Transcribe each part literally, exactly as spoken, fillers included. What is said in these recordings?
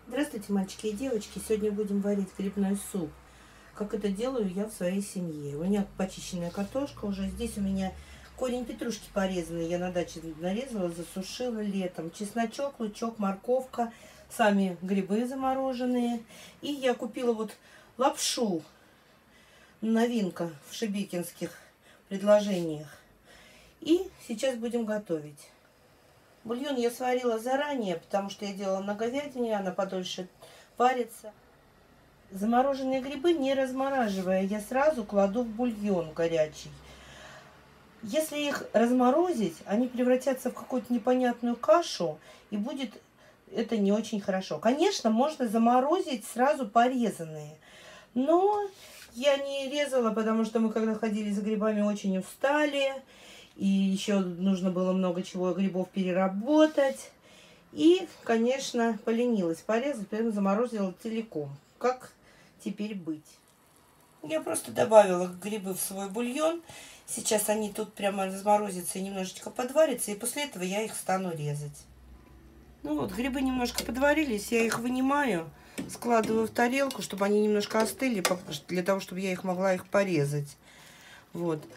Здравствуйте, мальчики и девочки! Сегодня будем варить грибной суп. Как это делаю я в своей семье. У меня почищенная картошка уже. Здесь у меня корень петрушки порезанный. Я на даче нарезала, засушила летом. Чесночок, лучок, морковка. Сами грибы замороженные. И я купила вот лапшу. Новинка в шебекинских предложениях. И сейчас будем готовить. Бульон я сварила заранее, потому что я делала на говядине, она подольше варится. Замороженные грибы, не размораживая, я сразу кладу в бульон горячий. Если их разморозить, они превратятся в какую-то непонятную кашу, и будет это не очень хорошо. Конечно, можно заморозить сразу порезанные, но я не резала, потому что мы, когда ходили за грибами, очень устали. И еще нужно было много чего грибов переработать. И, конечно, поленилась порезать, поэтому заморозила целиком. Как теперь быть? Я просто добавила грибы в свой бульон. Сейчас они тут прямо разморозятся и немножечко подварятся. И после этого я их стану резать. Ну вот, грибы немножко подварились. Я их вынимаю, складываю в тарелку, чтобы они немножко остыли, для того, чтобы я их могла их порезать. Вот.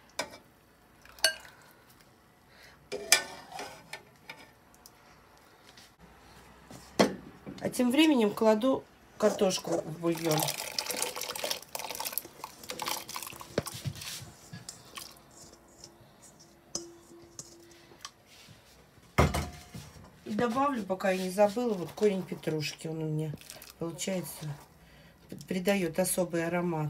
А тем временем кладу картошку в бульон. И добавлю, пока я не забыла, вот корень петрушки. Он у меня, получается, придает особый аромат.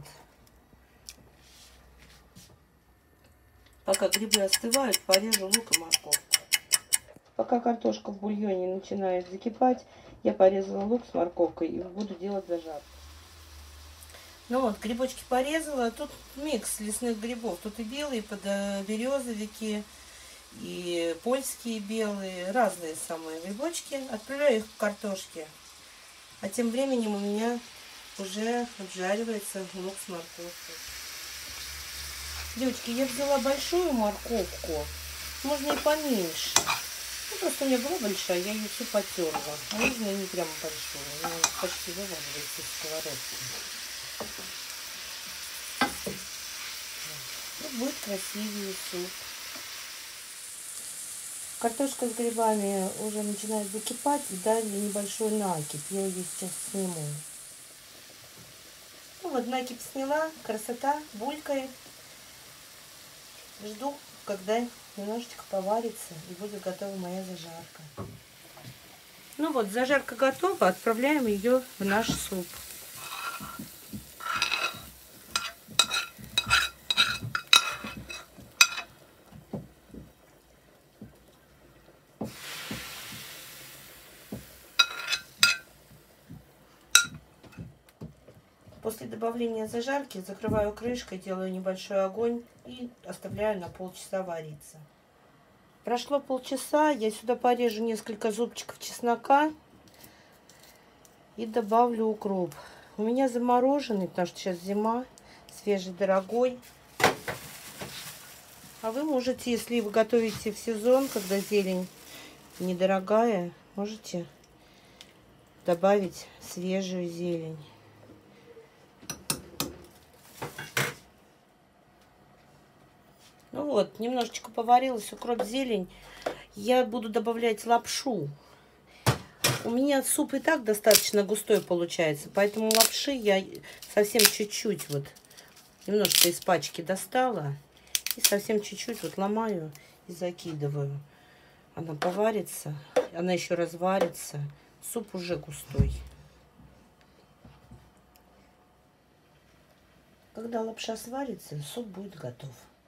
Пока грибы остывают, порежу лук и морковку. Пока картошка в бульоне начинает закипать, я порезала лук с морковкой и буду делать зажарку. Ну вот, грибочки порезала. Тут микс лесных грибов. Тут и белые подберезовики, и польские белые. Разные самые грибочки. Отправляю их в картошке. А тем временем у меня уже обжаривается лук с морковкой. Девочки, я взяла большую морковку. Можно и поменьше. Ну, просто у меня была большая, я ее все потерла. А можно и не прямо большую. Она почти вываливается из сковородки. И будет красивый суп. Картошка с грибами уже начинает закипать. И дали небольшой накипь. Я ее сейчас сниму. Ну вот, накипь сняла. Красота, булькает. Жду, когда немножечко поварится и будет готова моя зажарка. Ну вот, зажарка готова. Отправляем ее в наш суп. После добавления зажарки закрываю крышкой, делаю небольшой огонь и оставляю на полчаса вариться. Прошло полчаса, я сюда порежу несколько зубчиков чеснока и добавлю укроп. У меня замороженный, потому что сейчас зима, свежий, дорогой. А вы можете, если вы готовите в сезон, когда зелень недорогая, можете добавить свежую зелень. Ну вот, немножечко поварилась укроп, зелень. Я буду добавлять лапшу. У меня суп и так достаточно густой получается, поэтому лапши я совсем чуть-чуть вот немножко из пачки достала и совсем чуть-чуть вот ломаю и закидываю. Она поварится, она еще разварится. Суп уже густой. Когда лапша сварится, суп будет готов.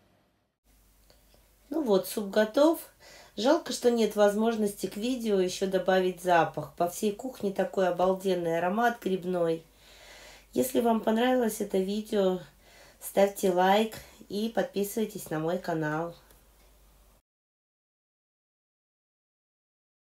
Ну вот, суп готов. Жалко, что нет возможности к видео еще добавить запах. По всей кухне такой обалденный аромат грибной. Если вам понравилось это видео, ставьте лайк и подписывайтесь на мой канал.